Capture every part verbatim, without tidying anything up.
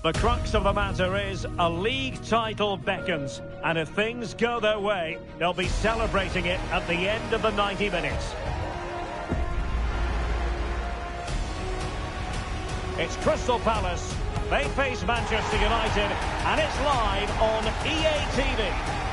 The crux of the matter is a league title beckons, and if things go their way, they'll be celebrating it at the end of the ninety minutes. It's Crystal Palace. They face Manchester United, and it's live on E A T V.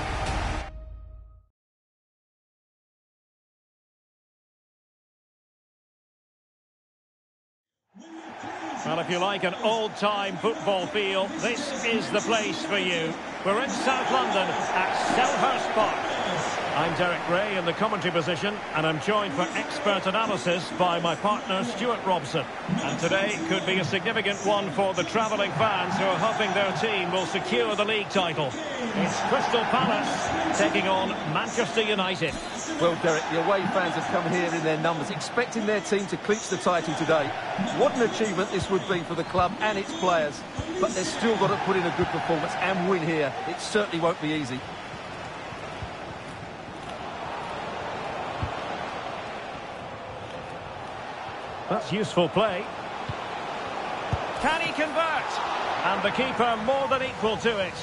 Well, if you like an old-time football feel, this is the place for you. We're in South London at Selhurst Park. I'm Derek Ray in the commentary position, and I'm joined for expert analysis by my partner Stuart Robson. And today could be a significant one for the travelling fans who are hoping their team will secure the league title. It's Crystal Palace taking on Manchester United. Well, Derek, the away fans have come here in their numbers, expecting their team to clinch the title today. What an achievement this would be for the club and its players. But they've still got to put in a good performance and win here. It certainly won't be easy. That's useful play. Can he convert? And the keeper more than equal to it.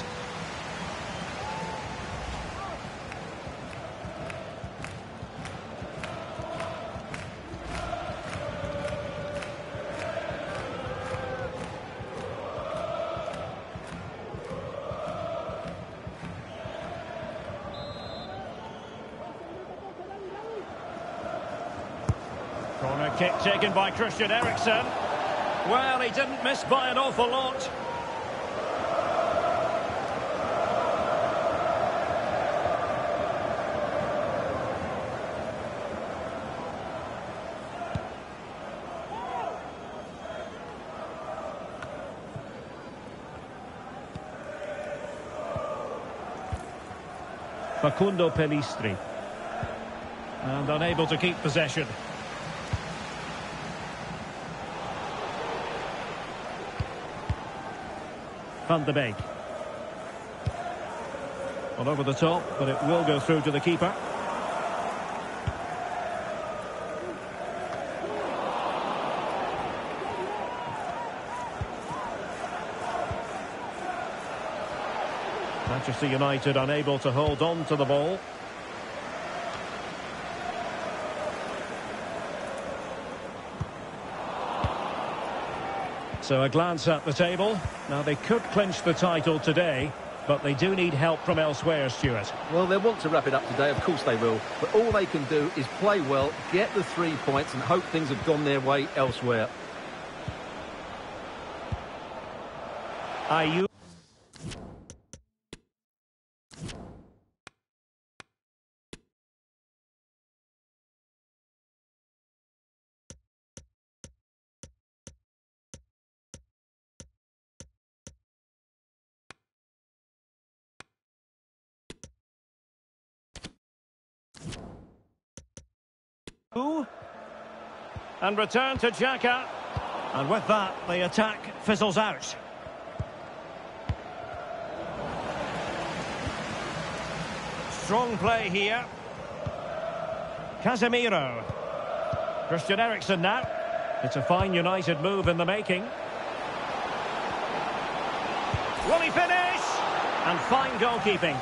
Corner kick taken by Christian Eriksen. Well, he didn't miss by an awful lot. Facundo Pellistri. And unable to keep possession. Van de Beek. Well, over the top, but it will go through to the keeper. Manchester United unable to hold on to the ball. So a glance at the table. Now they could clinch the title today, but they do need help from elsewhere, Stuart. Well, they'll want to wrap it up today, of course they will. But all they can do is play well, get the three points and hope things have gone their way elsewhere. Are you? And return to Xhaka. And with that, the attack fizzles out. Strong play here. Casemiro. Christian Eriksen now. It's a fine United move in the making. Will he finish? And fine goalkeeping.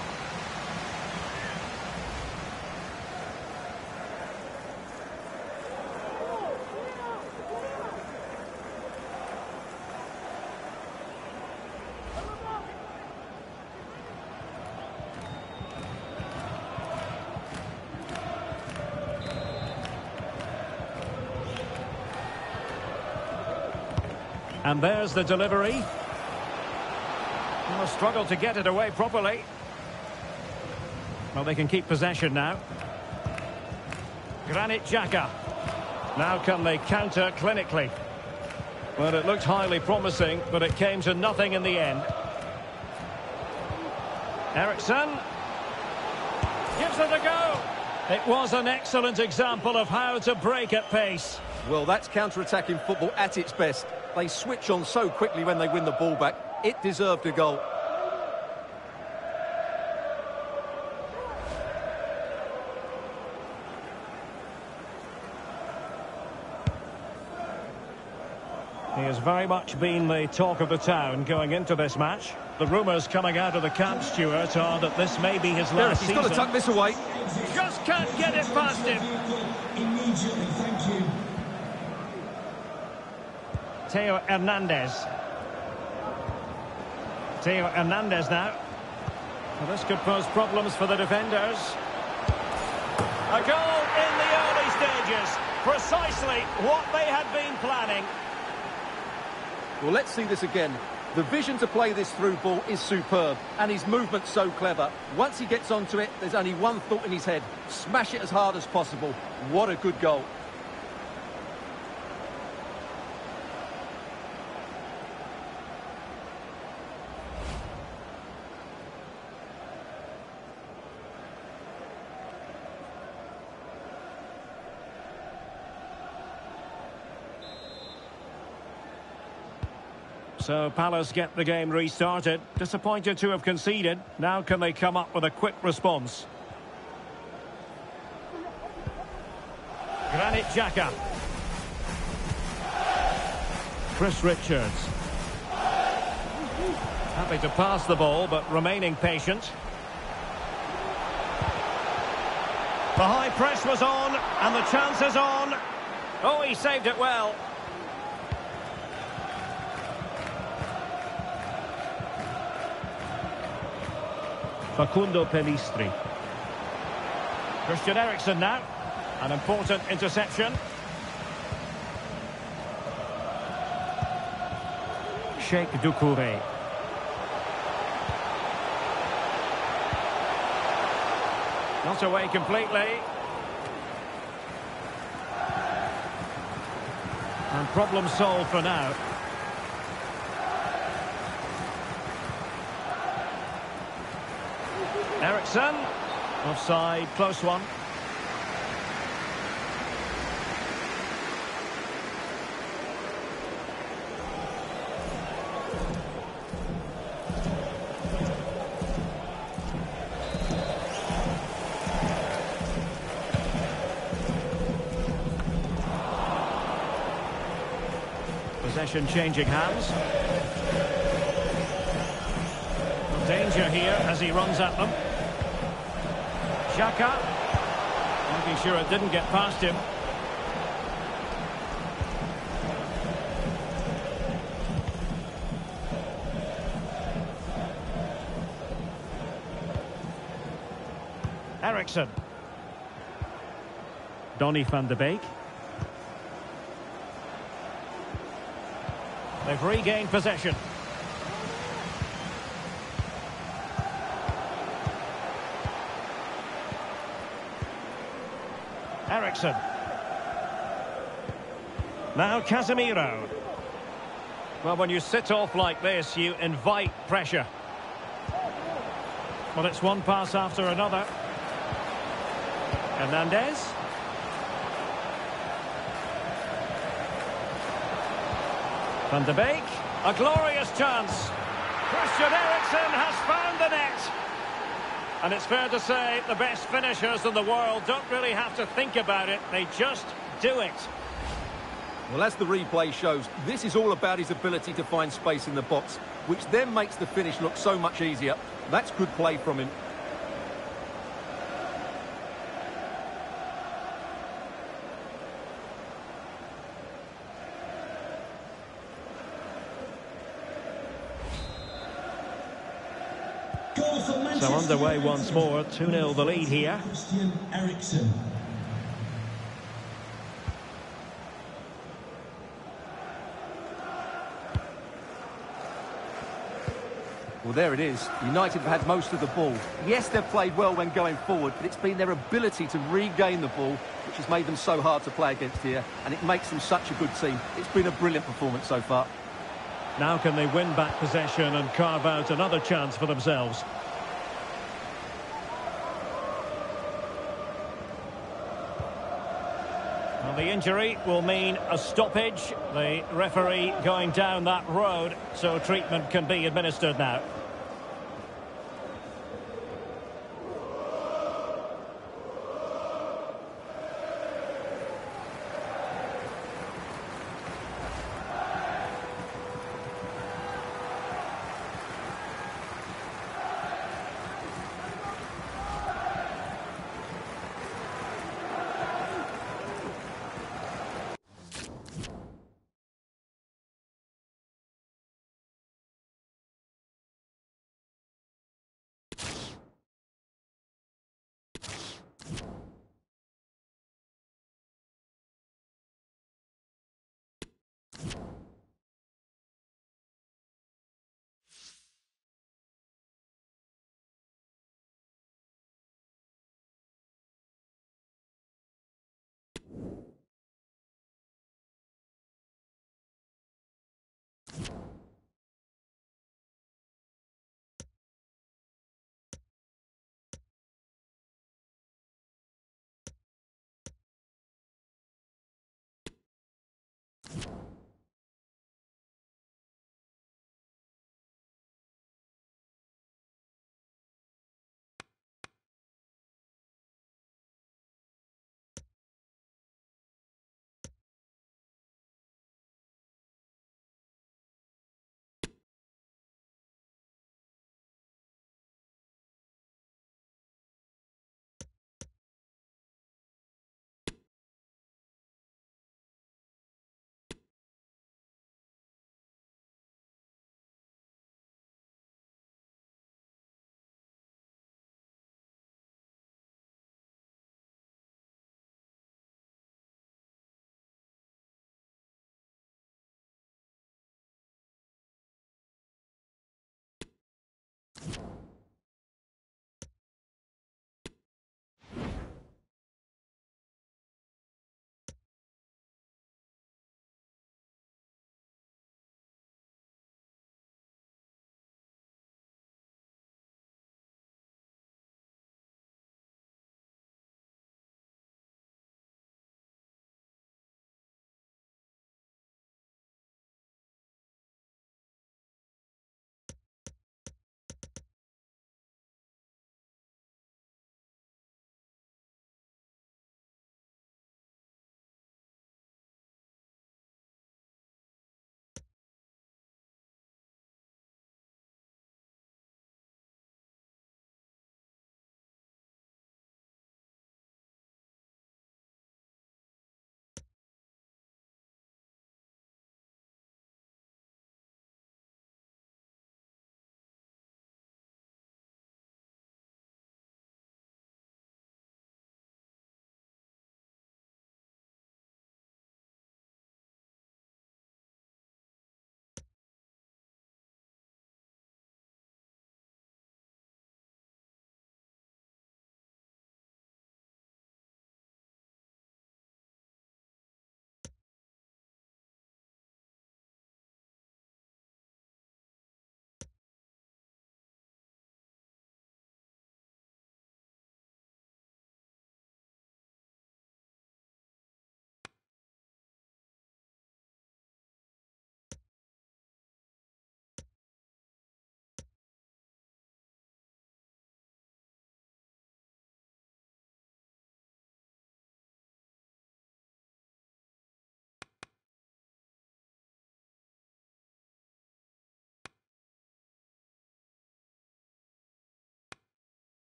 And there's the delivery. Well, struggle to get it away properly. Well, they can keep possession now. Granit Xhaka. Now can they counter clinically? Well, it looked highly promising, but it came to nothing in the end. Eriksen. Gives it a go. It was an excellent example of how to break at pace. Well, that's counter-attacking football at its best. They switch on so quickly when they win the ball back. It deserved a goal. He has very much been the talk of the town going into this match. The rumours coming out of the camp, Stuart, are that this may be his last He's season. got to tuck this away. Just can't get it past him. Immediately, thank you. Theo Hernandez. Theo Hernandez now. Well, this could pose problems for the defenders. A goal in the early stages. Precisely what they had been planning. Well, let's see this again. The vision to play this through ball is superb, and his movement's so clever. Once he gets onto it, there's only one thought in his head. Smash it as hard as possible. What a good goal. So Palace get the game restarted. Disappointed to have conceded. Now can they come up with a quick response? Granit Xhaka. Chris Richards. Happy to pass the ball, but remaining patient. The high press was on, and the chance is on. Oh, he saved it well. Facundo Pellistri. Christian Eriksen now. An important interception. Sheikh Doucouré. Not away completely. And problem solved for now. Eriksen. Offside, close one. Possession changing hands. Danger here as he runs at them. Xhaka. Making sure it didn't get past him. Eriksen. Donny van de Beek. They've regained possession. Eriksen. Now Casemiro. Well, when you sit off like this, you invite pressure. Well, it's one pass after another. Hernandez. Van de Beek. A glorious chance. Christian Eriksen has found the net. And it's fair to say the best finishers in the world don't really have to think about it. They just do it. Well, as the replay shows, this is all about his ability to find space in the box, which then makes the finish look so much easier. That's good play from him. So underway once more, two nil the lead here. Christian Eriksen. Well, there it is. United have had most of the ball. Yes, they've played well when going forward, but it's been their ability to regain the ball which has made them so hard to play against here, and it makes them such a good team. It's been a brilliant performance so far. Now can they win back possession and carve out another chance for themselves? Well, the injury will mean a stoppage. The referee going down that road, so treatment can be administered now.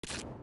Bye.